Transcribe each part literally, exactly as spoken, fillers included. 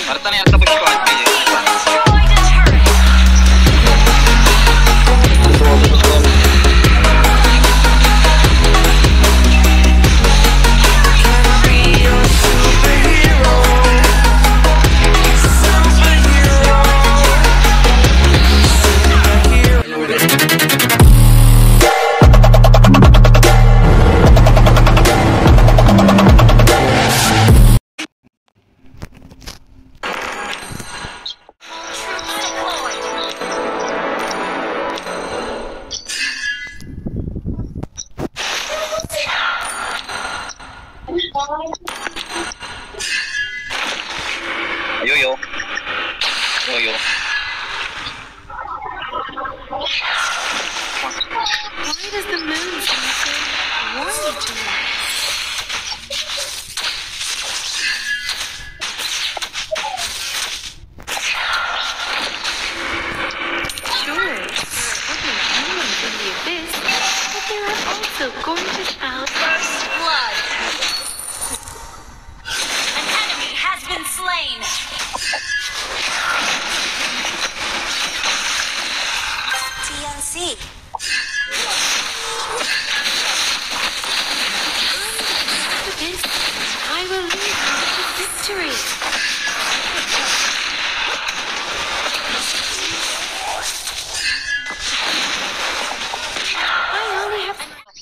Marta na yata squad kayo. Ayoyo. Ayoyo. Why does the moon seem so warm to me? Sure, there are ugly humans in the abyss, but there are also gorgeous owls. First blood. An enemy has been slain. T N C. This, I will lead you to victory. I only have.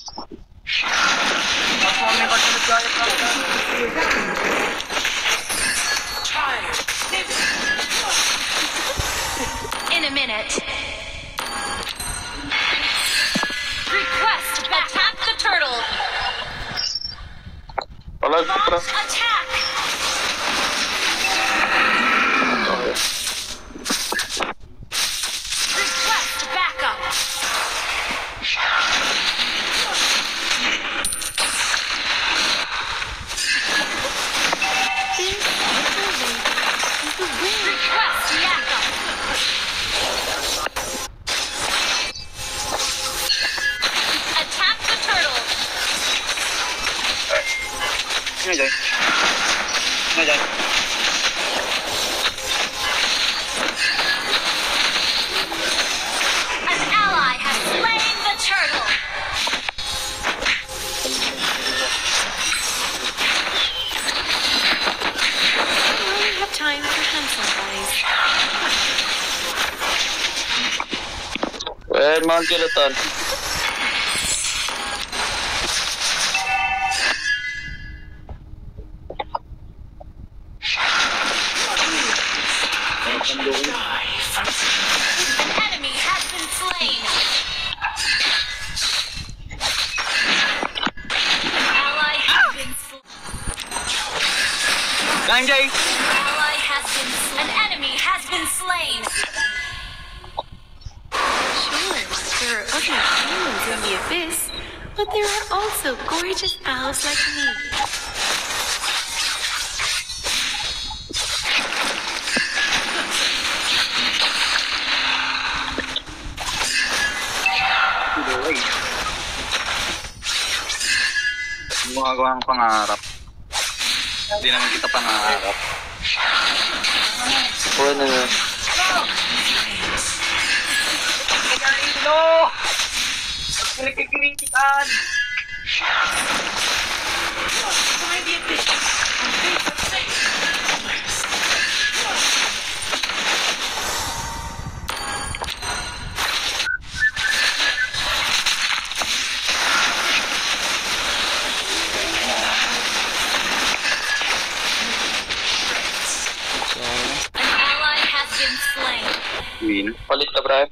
In a minute. Request attack the turtle. Launch attack. Request backup. Request backup. Attack the turtle. Sino dyan? Sino dyan? An ally has slain the turtle. I only have time for handsome guys. Well, Mount Skeleton. An enemy has been slain. An ally has been slain. Gang Jay! Ally has been slain. An enemy has been slain. Sure, there are ugly humans in the abyss, but there are also gorgeous owls like me. Gumagawa ng pangarap. Hindi naman kita pangarap. Kuha na nga. No! Nagkikritikan! An ally has been slain. Win. Palit ka, Brian.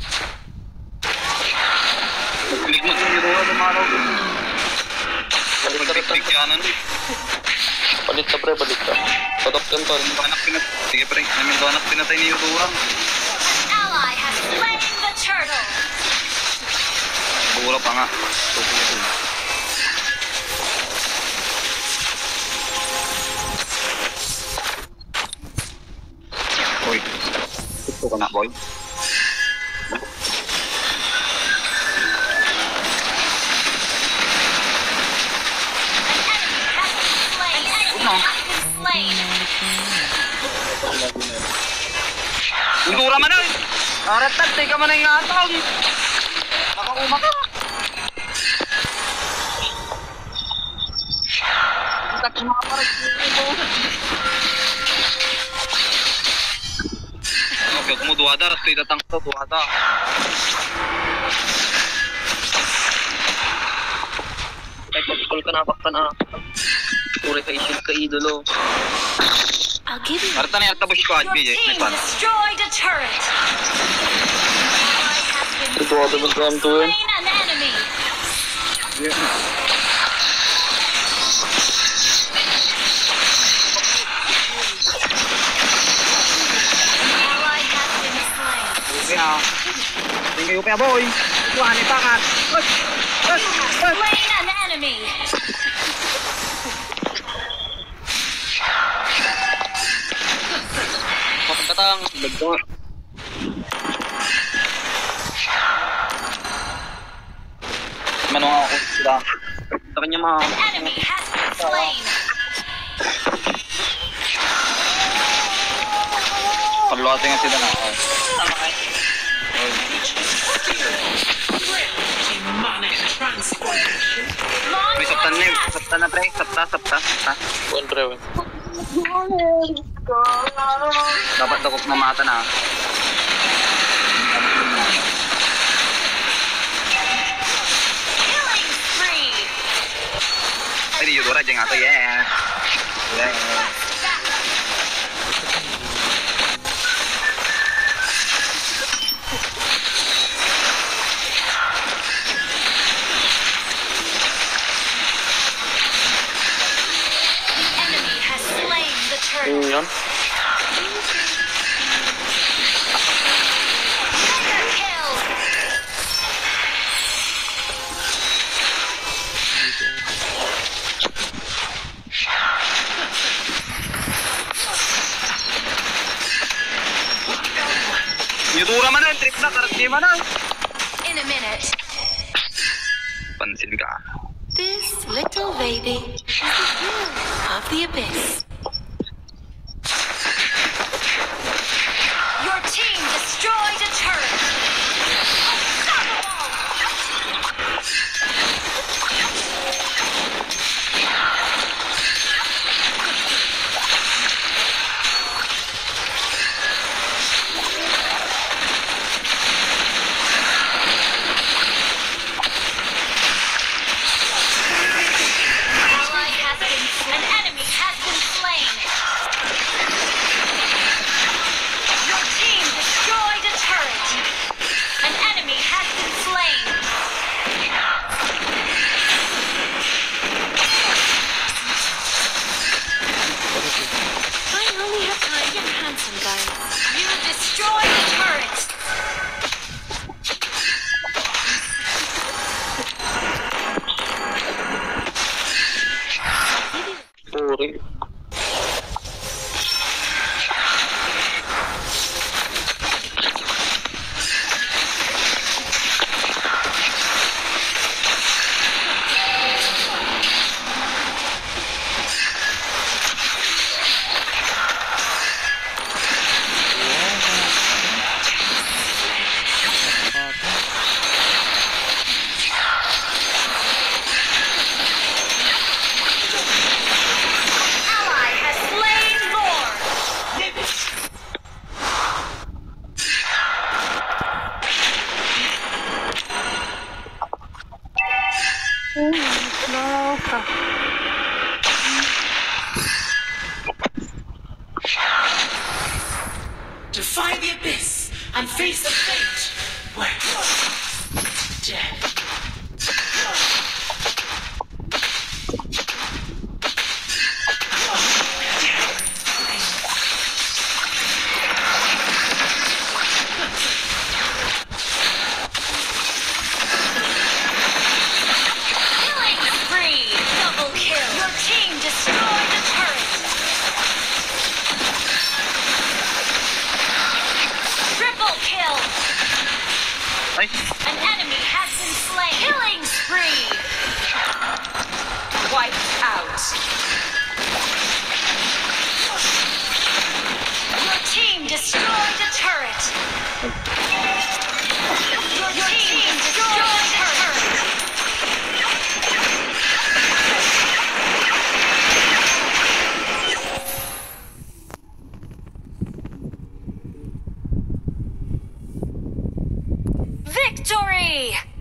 Nagpilig mo yung hero, lumaraw ko. Palit ka, Brian. Pagpigyanan. Palit ka, Brian. Palit ka. Patop ka, Tol. Anak pinat... Sige pre, namin doon anak pinatay ni Yururang. An ally has slain the turtle. Bura pa nga. Uy, gusto ka na, boy. An enemy has been slain. An enemy has been slain. Aratat, di ka man na ingatang. Nakauma ka. Itak sa mga pares. Okay, kung mo duwada, rasto itatang to, duwada. Kahit mag-call ka na, bakta na. Pure ka isip ka, idolo. I'll give you. Arta na yarta bush ko, Your H B J. team Nagpan. destroyed a turret. Ally has been Ito ako mag-ram to eh. slain an enemy. Ally has been slain. Okay ha. Tingin kayo pa, boy. Tuwan, ipakat. Uy! Uy! Uy! Slain an enemy. Kapagkatang. Bagto. Manong ako sila. Sa kanya mga... An enemy has been slain. Pagluwate nga sila na. May saptan na yun. Saptan na pre. Sapta, sapta, sapta. Buwan pre, wen. Dapat dakok na mata na. Killing spree. Ay, di yudora dyan nga to. Yeah. Yeah. The enemy has slain the turret. Yun yun. Mega kill. Yudora man na. Trip na. Karat di man na. In a minute. Pansin ka. This little baby is the hero of the abyss. Your team destroyed a turret. Unstoppable. Ally has been an enemy has been slain. Your team destroyed a turret. An enemy has been slain. I only have time to get handsome, guys. You destroyed a turret. Puri. Ally has slain Lord. Defy the abyss and face the fate where death. Killing spree. Double kill. Your team destroyed the turret. Triple kill. Ay. An enemy has been slain. Killing spree. Wiped out. Your team destroyed the turret. Victory!